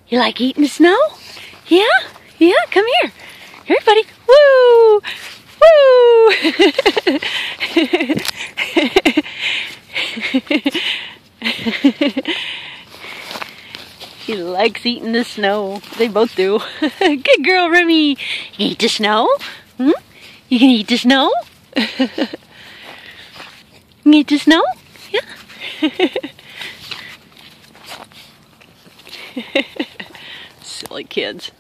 You like eating the snow? Yeah? Yeah, come here. Here, buddy. Woo! Woo! He likes eating the snow. They both do. Good girl, Remi. You can eat the snow? Hmm? You can eat the snow? You can eat the snow? Yeah. Silly kids.